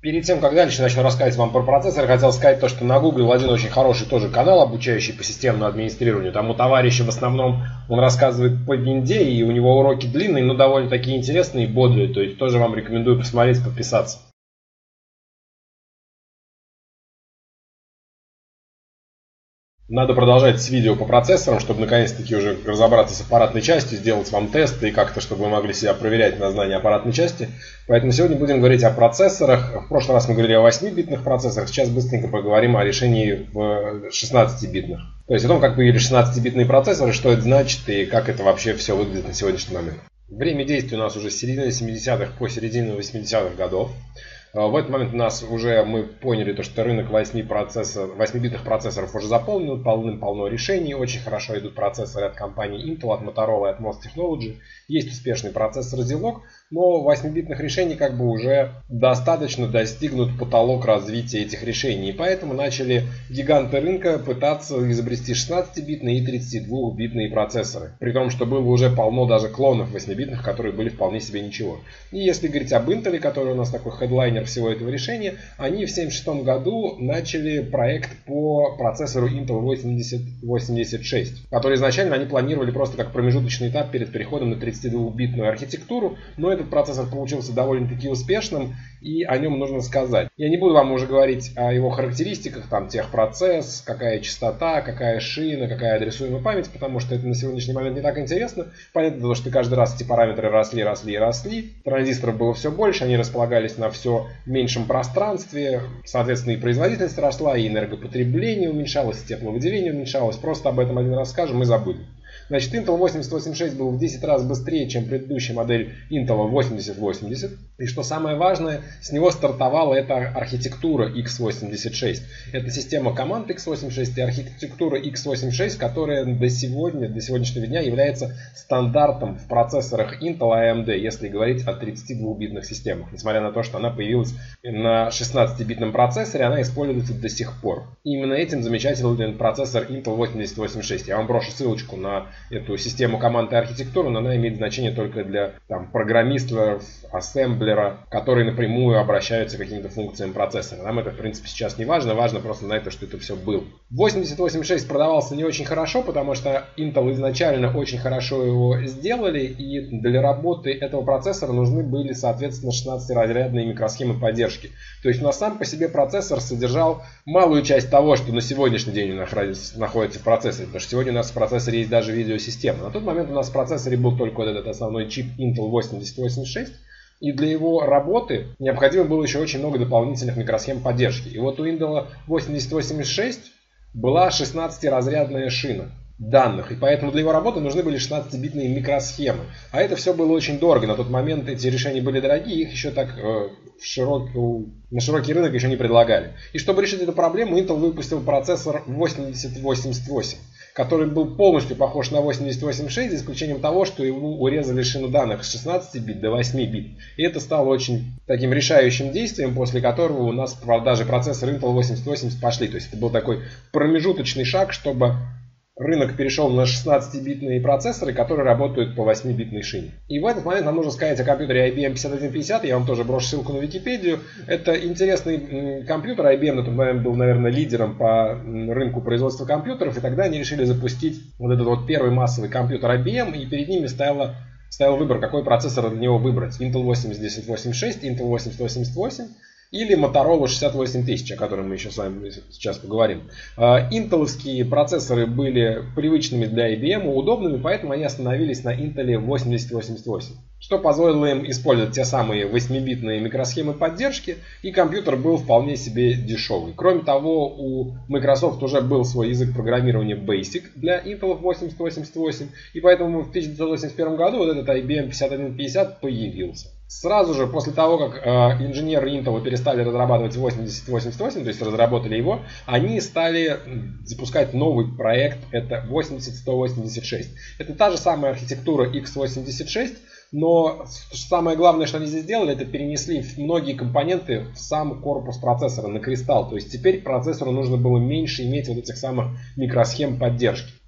Перед тем, как дальше начну рассказывать вам про процессор, хотел сказать то, что на Google один очень хороший тоже канал, обучающий по системному администрированию. Там у товарища в основном он рассказывает по винде, и у него уроки длинные, но довольно такие интересные и бодрые. То есть тоже вам рекомендую посмотреть, подписаться. Надо продолжать с видео по процессорам, чтобы наконец-таки уже разобраться с аппаратной частью, сделать вам тесты и как-то, чтобы вы могли себя проверять на знание аппаратной части. Поэтому сегодня будем говорить о процессорах. В прошлый раз мы говорили о 8-битных процессорах, сейчас быстренько поговорим о решении в 16-битных. То есть о том, как появились 16-битные процессоры, что это значит и как это вообще все выглядит на сегодняшний момент. Время действия у нас уже с середины 70-х по середину 80-х годов. В этот момент мы поняли, что рынок 8-битных процессоров уже заполнен, полным-полно решений. Очень хорошо идут процессоры от компаний Intel, от Motorola, от MOS Technology. Есть успешный процессор Zilog, но 8-битных решений уже достаточно достигнут потолок развития этих решений. И поэтому начали гиганты рынка пытаться изобрести 16-битные и 32-битные процессоры. При том, что было уже полно даже клонов 8-битных, которые были вполне себе ничего. И если говорить об Intel, который у нас такой хедлайнер всего этого решения, они в 1976 году начали проект по процессору Intel 8086, который изначально они планировали просто как промежуточный этап перед переходом на 32-битную архитектуру, но этот процессор получился довольно-таки успешным, и о нем нужно сказать. Я не буду вам уже говорить о его характеристиках, там техпроцесс, какая частота, какая шина, какая адресуемая память, потому что это на сегодняшний момент не так интересно. Понятно, что каждый раз эти параметры росли. Транзисторов было все больше, они располагались на все меньшем пространстве, соответственно и производительность росла, и энергопотребление уменьшалось, и тепловыделение уменьшалось. Просто об этом один раз скажем и забудем. Значит, Intel 8086 был в 10 раз быстрее, чем предыдущая модель Intel 8080. И что самое важное, с него стартовала эта архитектура x86. Это система команд x86 и архитектура x86, которая до сегодняшнего дня является стандартом в процессорах Intel и AMD, если говорить о 32-битных системах. Несмотря на то, что она появилась на 16-битном процессоре, она используется до сих пор. И именно этим замечательный процессор Intel 8086. Я вам брошу ссылочку на эту систему команд и архитектуру, но она имеет значение только для программистов, ассемблера, которые напрямую обращаются к каким-то функциям процессора. Нам это в принципе сейчас не важно, важно просто знать, что это все было. 8086 продавался не очень хорошо, потому что Intel изначально очень хорошо его сделали, и для работы этого процессора нужны были, соответственно, 16-разрядные микросхемы поддержки. То есть у нас сам по себе процессор содержал малую часть того, что на сегодняшний день находится в процессоре, потому что сегодня у нас в процессоре есть даже видеосистема. На тот момент у нас в процессоре был только этот основной чип Intel 8086, и для его работы необходимо было еще очень много дополнительных микросхем поддержки. И вот у Intel 8086 была 16-разрядная шина данных, и поэтому для его работы нужны были 16-битные микросхемы. А это все было очень дорого. На тот момент эти решения были дорогие, их еще так на широкий рынок еще не предлагали. И чтобы решить эту проблему, Intel выпустил процессор 8088, который был полностью похож на 8086, за исключением того, что ему урезали шину данных с 16 бит до 8 бит. И это стало очень таким решающим действием, после которого у нас продажи процессора Intel 8080 пошли. То есть это был такой промежуточный шаг, чтобы рынок перешел на 16-битные процессоры, которые работают по 8-битной шине. И в этот момент нам нужно сказать о компьютере IBM 5150. Я вам тоже брошу ссылку на Википедию. Это интересный компьютер. IBM на тот момент был, наверное, лидером по рынку производства компьютеров. И тогда они решили запустить вот этот первый массовый компьютер IBM. И перед ними стоял выбор, какой процессор для него выбрать. Intel 8086, Intel 8088 или Motorola 68000, о котором мы еще с вами сейчас поговорим. Интеловские процессоры были привычными для IBM, удобными, поэтому они остановились на Intel 8088. Что позволило им использовать те самые 8-битные микросхемы поддержки, и компьютер был вполне себе дешевый. Кроме того, у Microsoft уже был свой язык программирования Basic для Intel 8088, и поэтому в 1981 году вот этот IBM 5150 появился. Сразу же после того, как инженеры Intel перестали разрабатывать 8088, то есть разработали его, они стали запускать новый проект, это 80186. Это та же самая архитектура x86, но самое главное, что они здесь сделали, это перенесли многие компоненты в сам корпус процессора, на кристалл. То есть теперь процессору нужно было меньше иметь вот этих самых микросхем поддержки.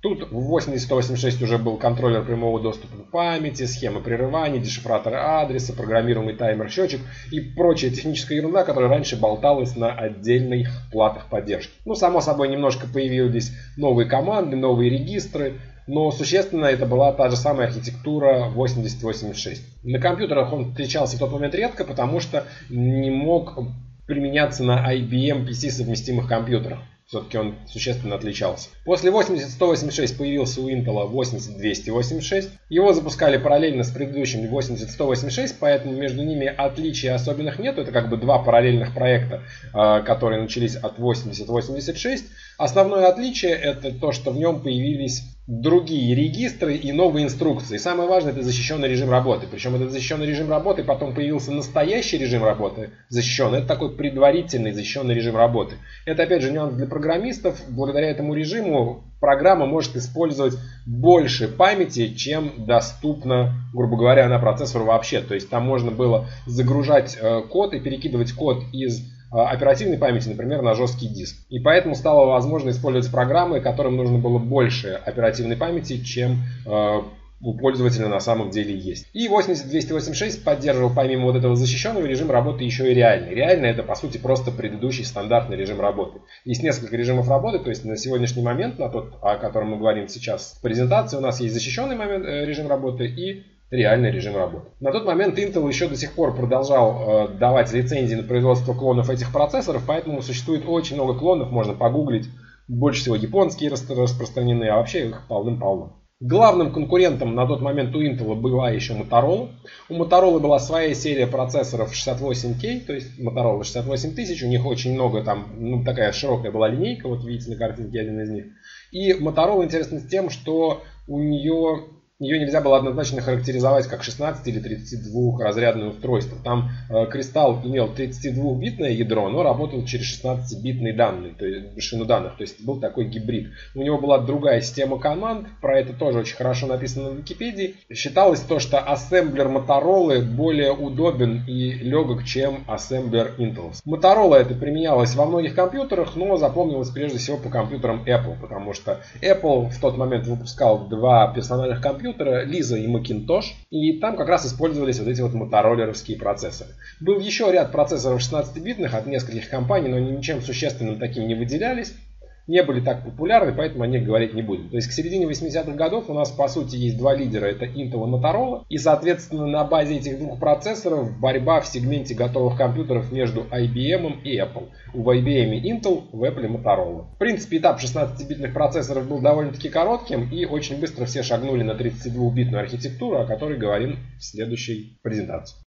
Тут в 8086 уже был контроллер прямого доступа к памяти, схема прерывания, дешифратор адреса, программируемый таймер-счетчик и прочая техническая ерунда, которая раньше болталась на отдельных платах поддержки. Ну, само собой, немножко появились новые команды, новые регистры, но существенно это была та же самая архитектура 8086. На компьютерах он встречался в тот момент редко, потому что не мог применяться на IBM PC совместимых компьютерах. Все-таки он существенно отличался. После 80186 появился у Intel 80286. Его запускали параллельно с предыдущим 80186, поэтому между ними отличий особенных нет. Это как бы два параллельных проекта, которые начались от 8086. Основное отличие это то, что в нем появились другие регистры и новые инструкции. Самое важное это защищенный режим работы. Причем этот защищенный режим работы, потом появился настоящий режим работы защищенный. Это такой предварительный защищенный режим работы. Это опять же нюанс для программистов. Благодаря этому режиму программа может использовать больше памяти, чем доступно, грубо говоря, на процессор вообще. То есть там можно было загружать код и перекидывать код из оперативной памяти, например, на жесткий диск. И поэтому стало возможно использовать программы, которым нужно было больше оперативной памяти, чем у пользователя на самом деле есть. И 80286 поддерживал помимо вот этого защищенного режима работы еще и реальный. Реальный это по сути просто предыдущий стандартный режим работы. Есть несколько режимов работы, то есть на сегодняшний момент, на тот, о котором мы говорим сейчас в презентации, у нас есть защищенный режим работы и реальный режим работы. На тот момент Intel еще до сих пор продолжал давать лицензии на производство клонов этих процессоров, поэтому существует очень много клонов, можно погуглить. Больше всего японские распространены, а вообще их полным-полно. Главным конкурентом на тот момент у Intel была еще Motorola. У Motorola была своя серия процессоров 68K, то есть Motorola 68000. У них очень много там, такая широкая была линейка, вот видите на картинке один из них. И Motorola интересна тем, что ее нельзя было однозначно характеризовать как 16 или 32 разрядное устройство. Там Crystal имел 32-битное ядро, но работал через 16-битные данные, то есть шину данных. То есть был такой гибрид. У него была другая система команд, про это тоже очень хорошо написано в Википедии. Считалось то, что ассемблер Motorola более удобен и легок, чем ассемблер Intel. Motorola это применялось во многих компьютерах, но запомнилось прежде всего по компьютерам Apple, потому что Apple в тот момент выпускал два персональных компьютера, Lisa и Macintosh, и там как раз использовались вот эти вот мотороллеровские процессоры. Был еще ряд процессоров 16-битных от нескольких компаний, но они ничем существенным таким не выделялись, не были так популярны, поэтому о них говорить не будем. То есть к середине 80-х годов у нас по сути есть два лидера, это Intel и Motorola, и соответственно на базе этих двух процессоров борьба в сегменте готовых компьютеров между IBM и Apple. В IBM Intel, в Apple Motorola. В принципе этап 16-битных процессоров был довольно-таки коротким, и очень быстро все шагнули на 32-битную архитектуру, о которой говорим в следующей презентации.